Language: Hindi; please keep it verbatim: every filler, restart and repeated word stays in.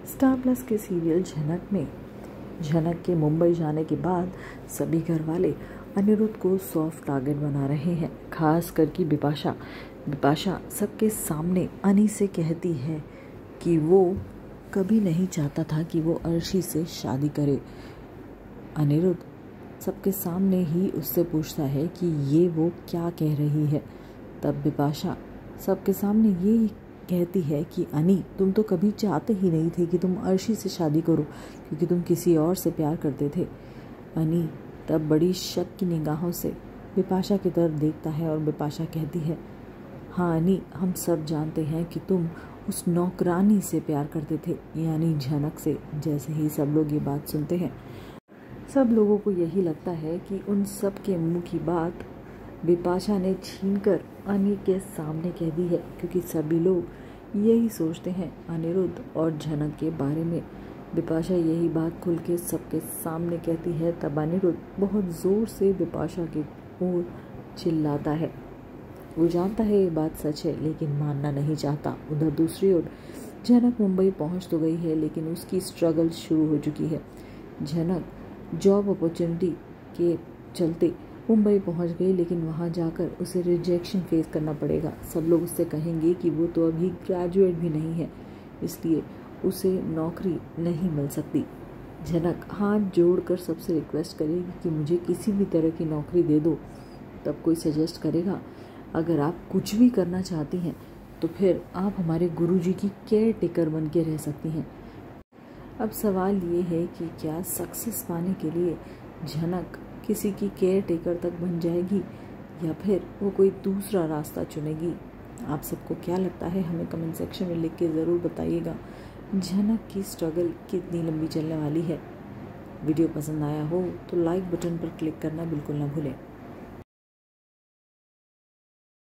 स्टार प्लस के सीरियल झनक में झनक के मुंबई जाने के बाद सभी घर वाले अनिरुद्ध को सॉफ्ट टारगेट बना रहे हैं। खास करके बिपाशा बिपाशा सबके सामने अनी से कहती है कि वो कभी नहीं चाहता था कि वो अर्शी से शादी करे। अनिरुद्ध सबके सामने ही उससे पूछता है कि ये वो क्या कह रही है। तब बिपाशा सबके सामने ये कहती है कि अनी, तुम तो कभी चाहते ही नहीं थे कि तुम अर्शी से शादी करो, क्योंकि तुम किसी और से प्यार करते थे। अनी तब बड़ी शक की निगाहों से बिपाशा की तरफ देखता है और बिपाशा कहती है, हाँ अनी, हम सब जानते हैं कि तुम उस नौकरानी से प्यार करते थे, यानी झनक से। जैसे ही सब लोग ये बात सुनते हैं, सब लोगों को यही लगता है कि उन सब के मुंह की बात बिपाशा ने छीनकर अनी के सामने कह दी है, क्योंकि सभी लोग यही सोचते हैं अनिरुद्ध और झनक के बारे में। बिपाशा यही बात खुल के सबके सामने कहती है। तब अनिरुद्ध बहुत ज़ोर से बिपाशा की ओर चिल्लाता है। वो जानता है ये बात सच है, लेकिन मानना नहीं चाहता। उधर दूसरी ओर झनक मुंबई पहुंच तो गई है, लेकिन उसकी स्ट्रगल शुरू हो चुकी है। झनक जॉब अपॉर्चुनिटी के चलते मुंबई पहुंच गई, लेकिन वहां जाकर उसे रिजेक्शन फेस करना पड़ेगा। सब लोग उससे कहेंगे कि वो तो अभी ग्रेजुएट भी नहीं है, इसलिए उसे नौकरी नहीं मिल सकती। झनक हाथ जोड़कर सबसे रिक्वेस्ट करेगी कि मुझे किसी भी तरह की नौकरी दे दो। तब कोई सजेस्ट करेगा, अगर आप कुछ भी करना चाहती हैं तो फिर आप हमारे गुरुजी की केयर टेकर बन के रह सकती हैं। अब सवाल ये है कि क्या सक्सेस पाने के लिए झनक किसी की केयर टेकर तक बन जाएगी, या फिर वो कोई दूसरा रास्ता चुनेगी। आप सबको क्या लगता है, हमें कमेंट सेक्शन में लिख के ज़रूर बताइएगा। झनक की स्ट्रगल कितनी लंबी चलने वाली है। वीडियो पसंद आया हो तो लाइक बटन पर क्लिक करना बिल्कुल ना भूलें।